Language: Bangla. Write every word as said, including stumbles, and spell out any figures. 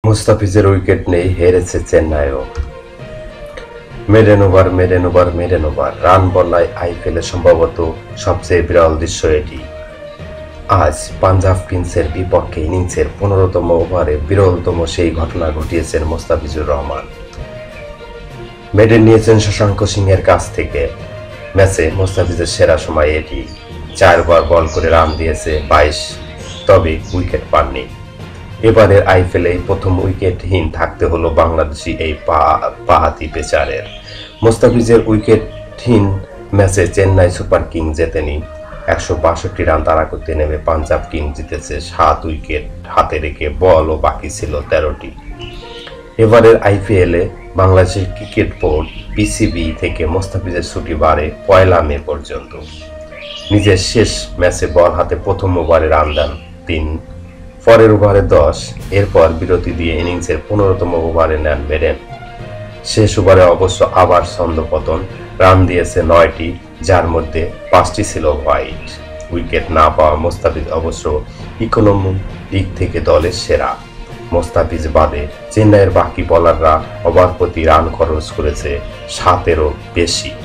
মুস্তাফিজের উইকেট নেই, হেরেছে চেন্নাইও। Maiden over maiden over maiden over run বন্যায় আইপিএলে সম্ভবত সবচেয়ে বিরল দৃশ্য এটি। আজ পাঞ্জাব কিংসের বিপক্ষে ইনিংসের পনেরোতম ওভারে বিরলতম সেই ঘটনা ঘটিয়েছেন মুস্তাফিজুর রহমান। মেডেন নিয়েছেন শশাঙ্ক সিং এর কাছ থেকে। ম্যাচে মুস্তাফিজের সেরা সময় এটি। চারবার বল করে রান দিয়েছে বাইশ, তবে উইকেট পাননি। এবারের আইপিএলে প্রথম উইকেটহীন থাকতে হলো বাংলাদেশি এই বাঁহাতি পেসারের। মুস্তাফিজের উইকেটহীন ম্যাচে চেন্নাই সুপার কিং জেতেনি। একশো বাষট্টি রান তাড়া করতে নেমে পাঞ্জাব কিংস জিতেছে সাত উইকেট হাতে রেখে, বলও বাকি ছিল তেরোটি। এবারের আইপিএলে বাংলাদেশের ক্রিকেট বোর্ড বিসিবি থেকে মুস্তাফিজের ছুটি বাড়ে পয়লা মে পর্যন্ত। নিজের শেষ ম্যাচে বল হাতে প্রথম ওভারে রান দেন তিন, পরের ওভারে দশ, এরপর বিরতি দিয়ে ইনিংসের পনেরোতম ওভারে নেন মেডেন। শেষ ওভারে অবশ্য আবার ছন্দপতন, রান দিয়েছে নয়টি, যার মধ্যে পাঁচটি ছিল হোয়াইট। উইকেট না পাওয়া মুস্তাফিজ অবশ্য ইকোনমি দিক থেকে দলের সেরা। মুস্তাফিজ বাদে চেন্নাইয়ের বাকি বোলাররা ওভার প্রতি রান খরচ করেছে সাতেরও বেশি।